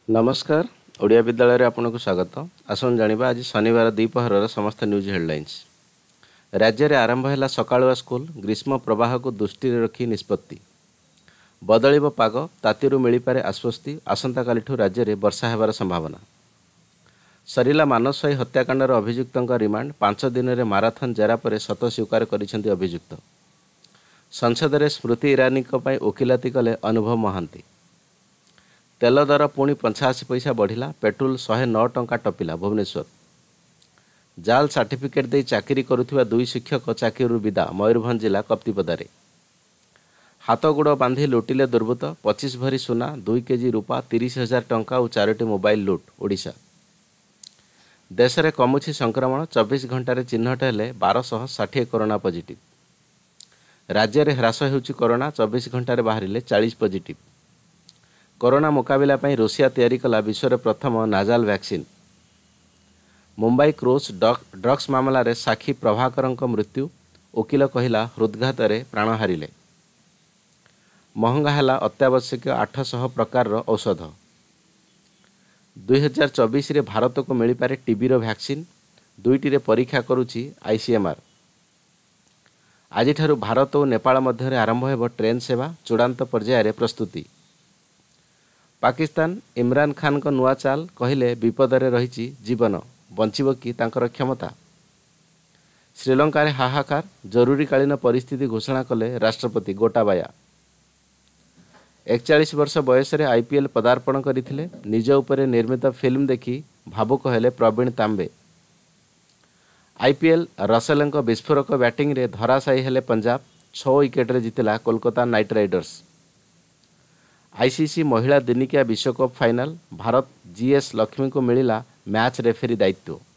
नमस्कार। ओडिया विद्यालय रे आपनको स्वागत। आसन जानिबा आज शनिवार द्विपहर समस्त न्यूज हेडलाइंस। राज्य रे आरंभ है सकाळुआ स्कूल, ग्रीष्म प्रवाह को दृष्टि रखी निष्पत्ति। बदलिब पाग, तातीरू मिलिपारे आश्वस्ति। आसंता कालिठू राज्य रे वर्षा हेबार संभावना। सरिला मानसाई हत्याकांडर अभियुक्तଙ୍କ रिमांड। 5 दिन रे माराथन जेरा परे सत स्वीकार करिसेंती अभियुक्त। संसद रे स्मृति ईरानी पई ओकिलाती कले अनुभव महांती। तेल दर पुणी 85 पैसा बढ़िला। पेट्रोल 109 टंका टपिला। भुवनेश्वर जाल सर्टिफिकेट दे चाकरी करुथिबा 2 शिक्षक चाकरी विदा। मयूरभंज जिला कप्तिपदारे हाथ गोड़ बांधि लुटिले दुर्बृत्त। 25 भरी सुना, 2 केजी रूपा, 30,000 टंका और 4टी मोबाइल लुट। ओडिशा देश में कमुछि संक्रमण। 24 घंटे चिन्हट हेले 1260 कोरोना पॉजिटिव। राज्य में ह्रास होउछि कोरोना। 24 घंटे बाहरिले 40 पॉजिटिव। कोरोना मुकाबिला पई रूसिया तैयारी कला विश्व प्रथम नाजाल वैक्सीन। मुंबई क्रूज ड्रग्स मामला रे साक्षी प्रभाकरଙ୍କ मृत्यु। वकिल कहिला हृदघात रे प्राण हारिले। महंगा हैला अत्यावश्यक 800 प्रकार औषध। 2024 रे भारत को मिल पारे टीबी रो वैक्सीन। 2टी रे परीक्षा करुछि आईसीएमआर। आज भारत और नेपाल मध्य आरंभ हेब ट्रेन सेवा। चूड़ांत पर्याय रे प्रस्तुति। पाकिस्तान इमरान खान को नुआ चाल। कहिले विपदरे रही जीवन, बंचिब कि तांकर क्षमता। श्रीलंका रे हाहाकार। जरूरीकालीन परिस्थिति घोषणा कले राष्ट्रपति गोटाबाया। 41 वर्ष बयस रे आईपीएल पदार्पण करथिले। निज उपरे निर्मित फिल्म देखि भावुक हेले प्रवीण तांबे। आईपीएल रसेलଙ୍କ विस्फोरक बैटिंग रे धराशायी हेले पंजाब। 6 विकेट रे जितिला कोलकाता नाइट राइडर्स। आईसीसी महिला दिनिकिया विश्वकप फाइनल। भारत जीएस लक्ष्मी को मिलिला मैच रेफरी दायित्व।